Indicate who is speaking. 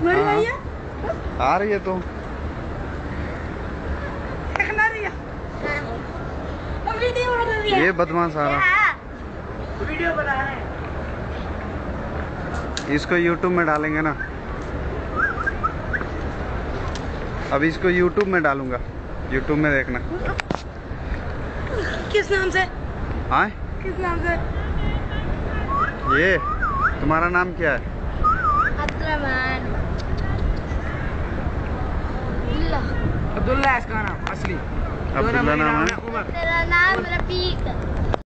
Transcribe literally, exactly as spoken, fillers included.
Speaker 1: आ रही है तो ये बदमाश आ रहा।
Speaker 2: वीडियो बना रहे हैं,
Speaker 1: इसको यूट्यूब में डालेंगे ना। अब इसको यूट्यूब में डालूंगा, यूट्यूब में देखना।
Speaker 2: किस नाम से?
Speaker 1: हाँ,
Speaker 2: किस नाम से?
Speaker 1: ये तुम्हारा नाम क्या है?
Speaker 2: अब्दुल्रहमान। अब्दुल्ला है इसका नाम असली।
Speaker 1: अब्दुल्ला नाम है।
Speaker 2: तेरा नाम रफीक।